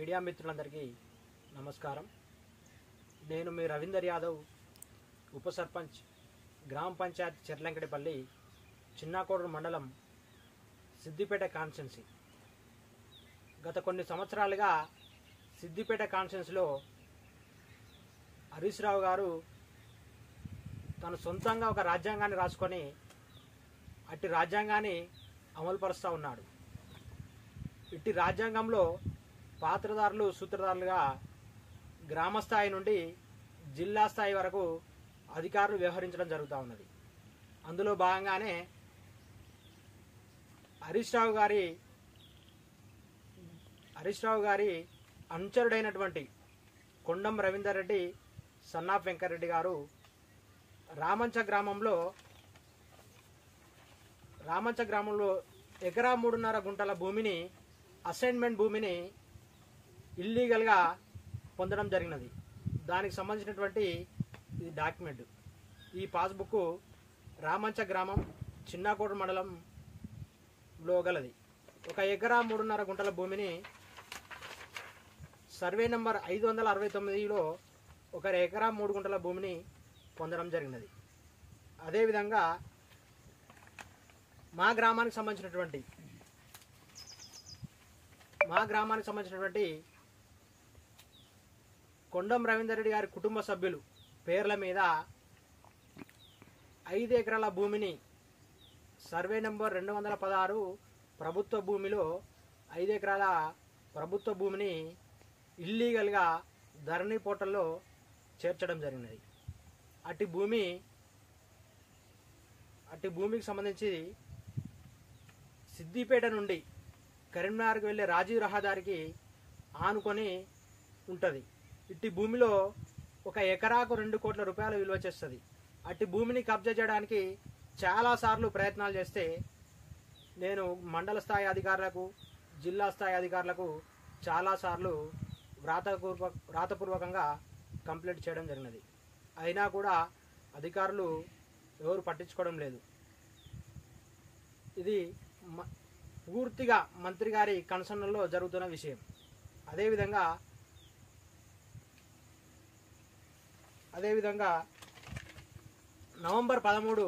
Media మిత్రులందరికీ నమస్కారం. నేను మీ రవీందర్ యాదవ్, ఉప సర్పంచ్, గ్రామ పంచాయత్ చెర్లంకడిపల్లి, చిన్నాకోడూరు మండలం, సిద్దిపేట కాన్స్టిట్యున్సీ. గత కొన్ని సంవత్సరాలుగా సిద్దిపేట కాన్స్టిట్యున్సీలో హరీష్ రావు గారు తను సొంతంగా ఒక రాజ్యాంగాన్ని రాసుకొని అట్టి రాజ్యాంగాన్ని అమలుపరుస్తూ ఉన్నాడు. ఇట్టి రాజ్యాంగంలో పాత్రదారులు, సూత్రధారులుగా గ్రామ స్థాయి నుండి జిల్లా స్థాయి వరకు అధికారులు వ్యవహరించడం జరుగుతూ ఉన్నది. అందులో భాగంగానే హరీష్ రావు గారి అనుచరుడైనటువంటి కొండం రవీందర్ రెడ్డి, సన్నాఫ్ వెంకరెడ్డి గారు రామంచ గ్రామంలో ఎకరా 3.5 గుంటల భూమిని, అసైన్మెంట్ భూమిని ఇల్లీగల్గా పొందడం జరిగినది. దానికి సంబంధించినటువంటి ఇది డాక్యుమెంట్. ఈ పాస్బుక్ రామంచ గ్రామం, చిన్నాకోడూరు మండలంలో గలది. 1 ఎకరా 3.5 గుంటల భూమిని సర్వే నంబర్ 569లో 1 ఎకరా 3 గుంటల భూమిని పొందడం జరిగినది. అదేవిధంగా మా గ్రామానికి సంబంధించినటువంటి కొండం రవీందర్ రెడ్డి గారి కుటుంబ సభ్యులు పేర్ల మీద 5 ఎకరాల భూమిని సర్వే నంబర్ 216 ప్రభుత్వ భూమిలో 5 ఎకరాల ప్రభుత్వ భూమిని ఇల్లీగల్గా ధరణి పోర్టల్లో చేర్చడం జరిగినది. అట్టి భూమికి సంబంధించి సిద్దిపేట నుండి కరీంనగర్కి వెళ్ళే రాజీవ్ రహదారికి ఆనుకొని ఉంటుంది. ఇట్టి భూమిలో 1 ఎకరాకు 2 కోట్ల రూపాయలు విలువ చేస్తుంది. అట్టి భూమిని కబ్జా చేయడానికి చాలాసార్లు ప్రయత్నాలు చేస్తే నేను మండల స్థాయి అధికారులకు, జిల్లా స్థాయి అధికారులకు చాలాసార్లు వ్రాతపూర్వకంగా కంప్లైంట్ చేయడం జరిగినది. అయినా కూడా అధికారులు ఎవరు పట్టించుకోవడం లేదు. ఇది పూర్తిగా మంత్రి గారి కన్సర్న్లో జరుగుతున్న విషయం. అదేవిధంగా నవంబర్ 13,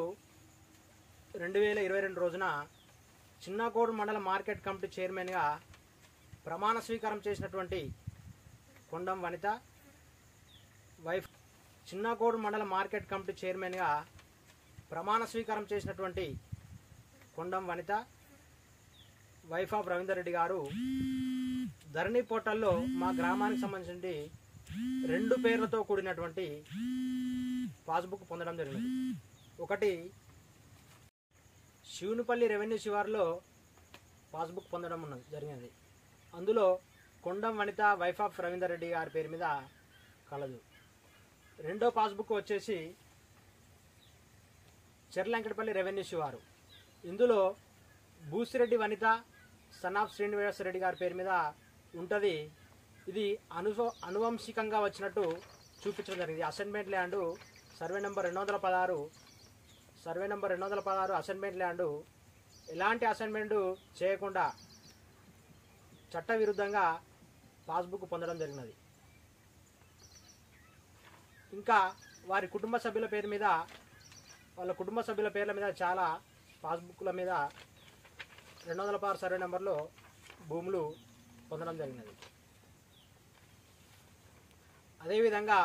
2022 రోజున చిన్నాకోడూరు మండల మార్కెట్ కమిటీ చైర్మన్గా ప్రమాణ స్వీకారం చేసినటువంటి కొండం వనిత వైఫ్, చిన్నాకోడూరు మండల మార్కెట్ కమిటీ చైర్మన్గా ప్రమాణ స్వీకారం చేసినటువంటి కొండం వనిత, వైఫ్ ఆఫ్ రవీందర్ రెడ్డి గారు ధరణి పోర్టల్లో మా గ్రామానికి సంబంధించి 2 పేర్లతో కూడినటువంటి పాస్బుక్ పొందడం జరిగింది. ఒకటి శివునిపల్లి రెవెన్యూ శివారులో పాస్బుక్ పొందడం జరిగినది. అందులో కొండం వనిత, వైఫ్ ఆఫ్ రవీందర్ రెడ్డి గారి పేరు మీద కలదు. రెండో పాస్బుక్ వచ్చేసి చెర్లంకడిపల్లి రెవెన్యూ శివారు. ఇందులో బూసిరెడ్డి వనిత, సన్నాఫ్ శ్రీనివాస రెడ్డి గారి పేరు మీద ఉంటుంది. ఇది అనువంశికంగా వచ్చినట్టు చూపించడం జరిగింది. Assignment land survey number 216 assignment land ఎలాంటి అసైన్మెంట్ చేయకుండా చట్టవిరుద్ధంగా పాస్బుక్ పొందడం జరిగినది. ఇంకా వారి కుటుంబ సభ్యుల పేర్ల మీద చాలా పాస్బుక్ల మీద 216 సర్వే నెంబర్లో భూములు పొందడం జరిగినది. అదేవిధంగా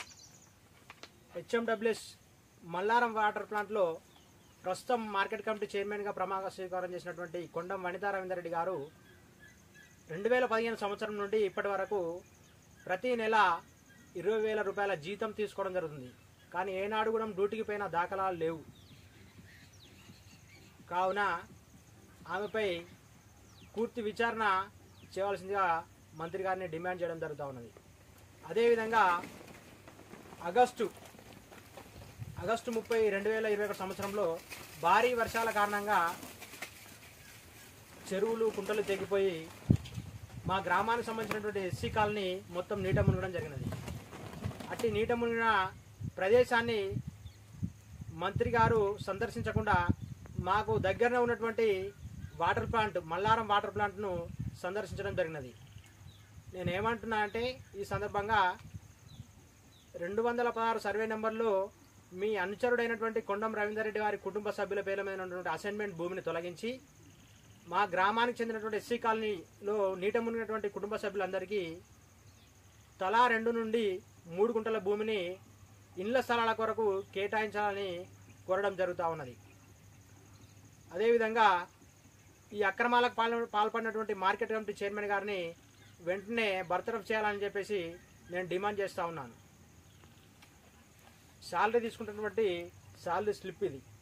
HMWS మల్లారం వాటర్ ప్లాంట్లో ప్రస్తుతం మార్కెట్ కమిటీ చైర్మన్గా ప్రమాణ స్వీకారం చేసినటువంటి కొండం వనితా రవీందర్ రెడ్డి గారు 2015 సంవత్సరం నుండి ఇప్పటి వరకు ప్రతి నెల 20,000 రూపాయల జీతం తీసుకోవడం జరుగుతుంది. కానీ ఏనాడు కూడా డ్యూటీకి పోయిన దాఖలాలు లేవు. కావున ఆమెపై పూర్తి విచారణ చేయవలసిందిగా మంత్రి గారిని డిమాండ్ చేయడం జరుగుతూ ఉన్నది. అదేవిధంగా ఆగస్టు 30, 2021 సంవత్సరంలో భారీ వర్షాల కారణంగా చెరువులు, కుంటలు తెగిపోయి మా గ్రామానికి సంబంధించినటువంటి ఎస్సీ కాలనీ మొత్తం నీట మునగడం జరిగినది. అట్టి నీట మునిగిన ప్రదేశాన్ని మంత్రి గారు సందర్శించకుండా మాకు దగ్గరనే ఉన్నటువంటి వాటర్ ప్లాంట్, మల్లారం వాటర్ ప్లాంట్ను సందర్శించడం జరిగినది. నేనేమంటున్నా అంటే ఈ సందర్భంగా 216 సర్వే నెంబర్లో మీ అనుచరుడైనటువంటి కొండం రవీందర్ రెడ్డి వారి కుటుంబ సభ్యుల పేర్ల మీద ఉన్నటువంటి అసైన్మెంట్ భూమిని తొలగించి మా గ్రామానికి చెందినటువంటి ఎస్సీ కాలనీలో నీట మునిగినటువంటి కుటుంబ సభ్యులందరికీ తలా 2 నుండి 3 గుంటల భూమిని ఇండ్ల స్థలాల కొరకు కేటాయించాలని కోరడం జరుగుతూ ఉన్నది. అదేవిధంగా ఈ అక్రమాలకు పాల్పడినటువంటి మార్కెట్ కమిటీ చైర్మన్ గారిని వెంటనే బర్తరఫ్ చేయాలని చెప్పేసి నేను డిమాండ్ చేస్తూ ఉన్నాను. శాలరీ తీసుకుంటున్నటువంటి శాలరీ స్లిప్ ఇది.